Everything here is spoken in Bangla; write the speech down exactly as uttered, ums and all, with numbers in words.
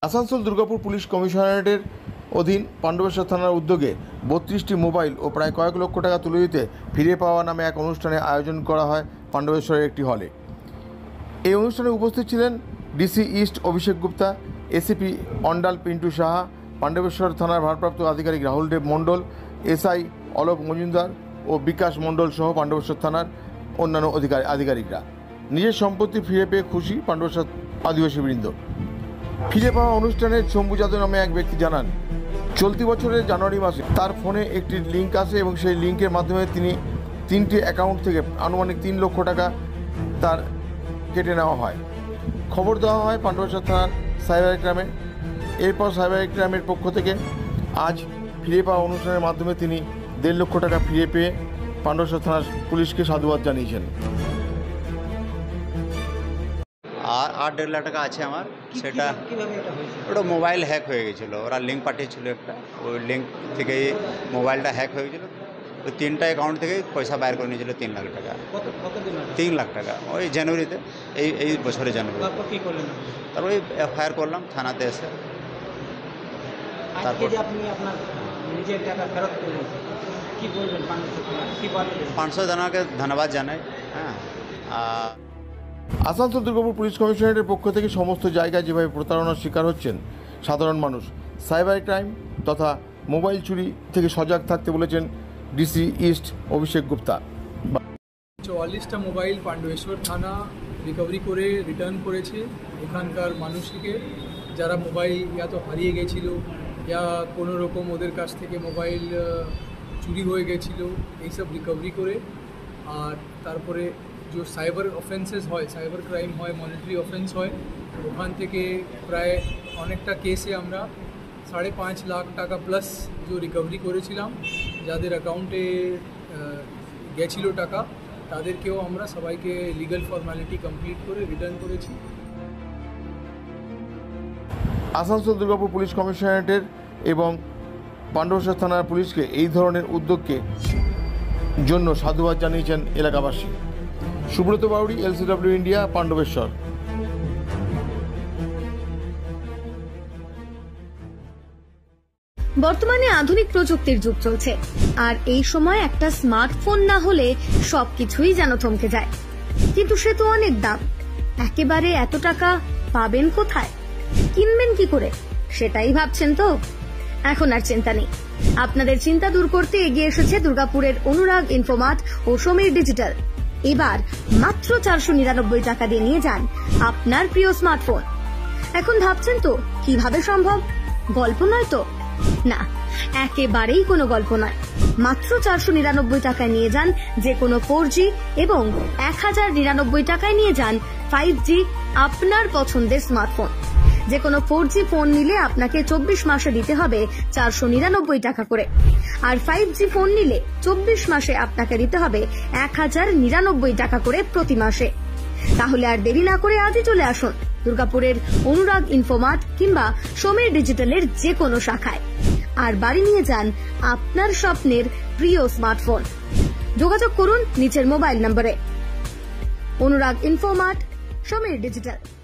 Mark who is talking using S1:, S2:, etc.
S1: আসানসোল দুর্গাপুর পুলিশ কমিশনারেটের অধীন পাণ্ডবেশ্বর থানার উদ্যোগে বত্রিশটি মোবাইল ও প্রায় কয়েক লক্ষ টাকা তুলে দিতে ফিরে পাওয়া নামে এক অনুষ্ঠানে আয়োজন করা হয় পাণ্ডবেশ্বরের একটি হলে। এই অনুষ্ঠানে উপস্থিত ছিলেন DC east Abhishek Gupta, ACP Andal Pintu Saha, Pandabeswar থানার ভারপ্রাপ্ত আধিকারিক রাহুল দেব মণ্ডল, এসআই অলোক মজুমদার ও বিকাশ মণ্ডল সহ পাণ্ডবেশ্বর থানার অন্যান্য অধিকারী আধিকারিকরা। নিজের সম্পত্তি ফিরে পেয়ে খুশি পাণ্ডবেশ্বর আদিবাসীবৃন্দ। ফিরে পাওয়া অনুষ্ঠানে শম্ভু যাদব নামে এক ব্যক্তি জানান, চলতি বছরের জানুয়ারি মাসে তার ফোনে একটি লিঙ্ক আসে এবং সেই লিঙ্কের মাধ্যমে তিনি তিনটি অ্যাকাউন্ট থেকে আনুমানিক তিন লক্ষ টাকা তার কেটে নেওয়া হয়। খবর দেওয়া হয় পাণ্ডবেশ্বর থানার সাইবার ক্রাইমে। এরপর সাইবার ক্রাইমের পক্ষ থেকে আজ ফিরে পাওয়া অনুষ্ঠানের মাধ্যমে তিনি দেড় লক্ষ টাকা ফিরে পেয়ে পাণ্ডবেশ্বর থানার পুলিশকে সাধুবাদ জানিয়েছেন।
S2: আর আট দেড় লাখ টাকা আছে আমার, সেটা ওটা মোবাইল হ্যাক হয়ে গেছিলো। ওরা লিঙ্ক পাঠিয়েছিল একটা, ওই লিঙ্ক থেকেই মোবাইলটা হ্যাক হয়ে গেছিলো। ওই তিনটা অ্যাকাউন্ট থেকে পয়সা বাইর করে নিয়েছিল তিন লাখ টাকা। তিন লাখ টাকা ওই জানুয়ারিতে, এই এই বছরে জানুয়ারি। তারপর ওই এফআইআর করলাম থানাতে এসে। তারপর পাঁচশো জনকে ধন্যবাদ জানাই। হ্যাঁ,
S1: আসানসোল দুর্গাপুর পুলিশ কমিশনারেটের পক্ষ থেকে সমস্ত জায়গায় যেভাবে প্রতারণার শিকার হচ্ছেন সাধারণ মানুষ, সাইবার ক্রাইম তথা মোবাইল চুরি থেকে সজাগ থাকতে বলেছেন ডিসি ইস্ট অভিষেক গুপ্তা।
S3: চুয়াল্লিশটা মোবাইল পাণ্ডবেশ্বর থানা রিকভারি করে রিটার্ন করেছে এখানকার মানুষকে, যারা মোবাইল ইয়া তো হারিয়ে গেছিলো ইয়া কোনো রকম ওদের কাছ থেকে মোবাইল চুরি হয়ে গেছিলো, এইসব রিকভারি করে। আর তারপরে যে সাইবার অফেন্সেস হয়, সাইবার ক্রাইম হয়, মনিটারি অফেন্স হয়, ওখান থেকে প্রায় অনেকটা কেসে আমরা সাড়ে পাঁচ লাখ টাকা প্লাস যে রিকভারি করেছিলাম, যাদের অ্যাকাউন্টে গেছিলো টাকা তাদেরকেও আমরা সবাইকে লিগাল ফর্মালিটি কমপ্লিট করে রিটার্ন করেছি।
S1: আসানসোল দুর্গাপুর পুলিশ কমিশনারেটের এবং পাণ্ডবেশ্বর থানার পুলিশকে এই ধরনের উদ্যোগকে জন্য সাধুবাদ জানিয়েছেন এলাকাবাসী। Subrata Bauri, LCW India, Pandabeswar.
S4: বর্তমানে আধুনিক প্রযুক্তির যুগ চলছে, আর এই সময় একটা স্মার্টফোন না হলে সবকিছুই যেন থমকে যায়। কিন্তু সে তো অনেক দাম, একেবারে এত টাকা পাবেন কোথায়, কিনবেন কি করে, সেটাই ভাবছেন তো? এখন আর চিন্তা নেই, আপনাদের চিন্তা দূর করতে এগিয়ে এসেছে দুর্গাপুরের অনুরাগ ইনফোমার্ট ও সমীর ডিজিটাল। এবার মাত্র চারশো নিরানব্বই টাকা দিয়ে নিয়ে যান আপনার প্রিয় স্মার্টফোন। এখন ভাবছেন তো কিভাবে সম্ভব, গল্প নয় তো? না, একেবারেই কোনো গল্প নয়। মাত্র চারশো নিরানব্বই টাকায় নিয়ে যান যে কোনো ফোর জি এবং এক হাজার নিরানব্বই টাকায় নিয়ে যান ফাইভ জি আপনার পছন্দের স্মার্টফোন। যে কোনো ফোর জি ফোন নিলে আপনাকে চব্বিশ মাসে দিতে হবে চারশো নিরানব্বই টাকা করে, আর ফাইভ জি ফোন নিলে চব্বিশ মাসে আপনাকে দিতে হবে এক হাজার নিরানব্বই টাকা করে প্রতি মাসে। তাহলে আর দেরি না করে আজই চলে আসুন দুর্গাপুরের অনুরাগ ইনফোমার্ট কিংবা সমীর ডিজিটালের যে কোনো শাখায়, আর বাড়ি নিয়ে যান আপনার স্বপ্নের প্রিয় স্মার্টফোন। যোগাযোগ করুন নিচের মোবাইল নম্বরে। Anurag Infomart, Samir digital.